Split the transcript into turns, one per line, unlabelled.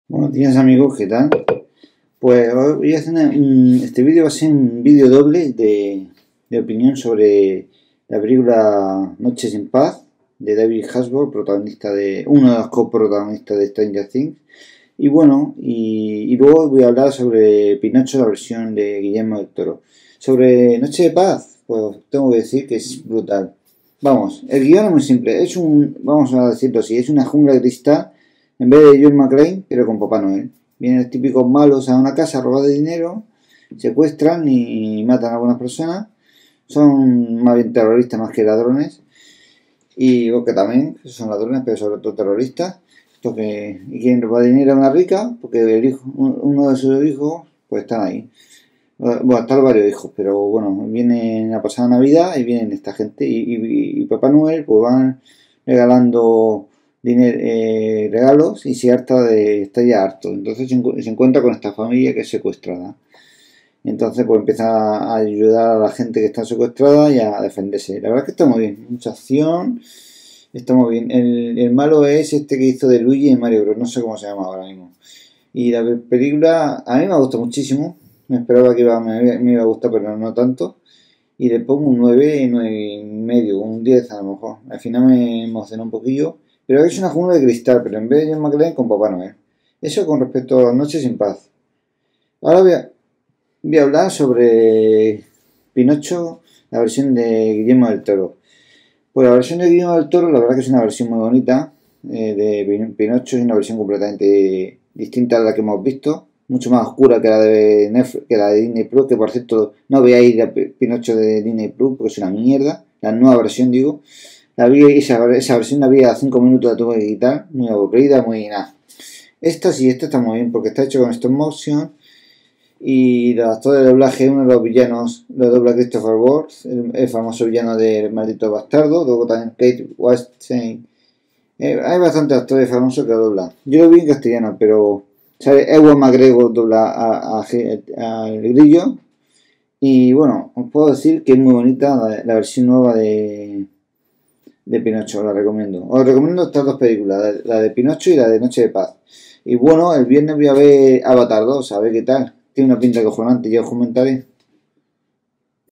Buenos días amigos, ¿qué tal? Pues hoy voy a hacer este vídeo va a ser un vídeo doble de opinión sobre la película Noches en Paz de David Hasbro, protagonista de uno de los coprotagonistas de Stranger Things. Y bueno, y luego voy a hablar sobre Pinocho, la versión de Guillermo del Toro. Sobre Noche de Paz, pues tengo que decir que es brutal. Vamos, el guión es muy simple, vamos a decirlo así, es una jungla de cristal en vez de John McClane, pero con Papá Noel. Vienen los típicos malos a una casa a robar de dinero, secuestran y matan a algunas personas. Son más bien terroristas más que ladrones. Y porque también son ladrones, pero sobre todo terroristas. Y quieren robar dinero a una rica, porque uno de sus hijos, pues están ahí. Bueno, están varios hijos, pero bueno, vienen a pasar Navidad y vienen esta gente. Y Papá Noel, pues van regalando dinero, regalos y está ya harto. Entonces se encuentra con esta familia que es secuestrada. Entonces pues empieza a ayudar a la gente que está secuestrada y a defenderse. La verdad es que está muy bien, mucha acción, está muy bien. El malo es este que hizo de Luigi en Mario Bros, no sé cómo se llama ahora mismo. Y la película a mí me gusta muchísimo, me esperaba que me iba a gustar pero no tanto. Y le pongo un 9, 9 y medio, un 10 a lo mejor. Al final me emocionó un poquillo. Pero es una jungla de cristal, pero en vez de John McClane con Papá Noel. Eso con respecto a Noches sin Paz. Ahora voy a hablar sobre Pinocho, la versión de Guillermo del Toro. Pues la versión de Guillermo del Toro, la verdad que es una versión muy bonita de Pinocho, es una versión completamente distinta a la que hemos visto, mucho más oscura que la de Netflix, que la de Disney Plus, que por cierto no veáis la Pinocho de Disney Plus porque es una mierda, la nueva versión digo. Esa versión la vi a 5 minutos, la tuve que quitar, muy aburrida, muy nada. Esta está muy bien porque está hecho con stop motion y los actores de doblaje, uno de los villanos lo dobla Christopher Waltz, el famoso villano del Maldito Bastardo, luego también Kate Washington. Hay bastantes actores famosos que lo doblan. Yo lo vi en castellano, pero ¿sabes? Ewan McGregor dobla al Grillo. Y bueno, os puedo decir que es muy bonita la versión nueva de Pinocho, la recomiendo. Os recomiendo estas dos películas, la de Pinocho y la de Noche de Paz. Y bueno, el viernes voy a ver Avatar 2, a ver qué tal. Tiene una pinta cojonante, ya os comentaré.